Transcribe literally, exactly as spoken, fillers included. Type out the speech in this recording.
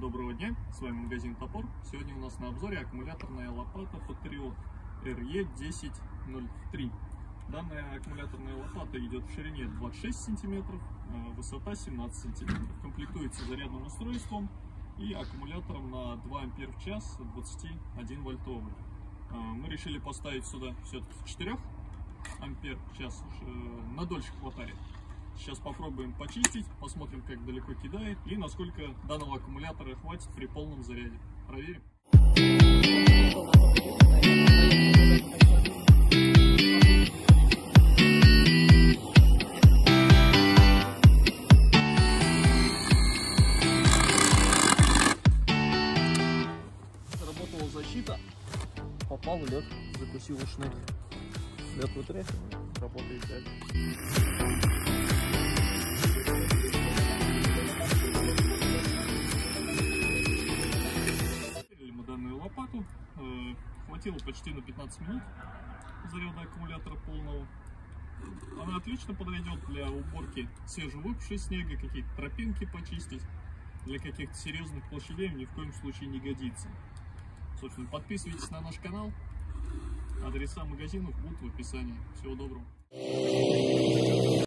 Доброго дня, с вами магазин Топор. Сегодня у нас на обзоре аккумуляторная лопата Patriot эр и десять ноль три. Данная аккумуляторная лопата идет в ширине двадцать шесть сантиметров, высота семнадцать сантиметров. Комплектуется зарядным устройством и аккумулятором на два ампера в час двадцатиодновольтовый. Мы решили поставить сюда все-таки четыре ампера в час, надольше хватает. Сейчас попробуем почистить, посмотрим, как далеко кидает и насколько данного аккумулятора хватит при полном заряде. Проверим. Заработала защита, попал в лед, закусил ушной. Лед вытряхиваем, работает дальше. Лопату э, хватило почти на пятнадцать минут заряда аккумулятора полного. Она отлично подойдет для уборки свежевыпавшего снега, какие-то тропинки почистить. Для каких-то серьезных площадей ни в коем случае не годится. Собственно, подписывайтесь на наш канал. Адреса магазинов будут в описании. Всего доброго.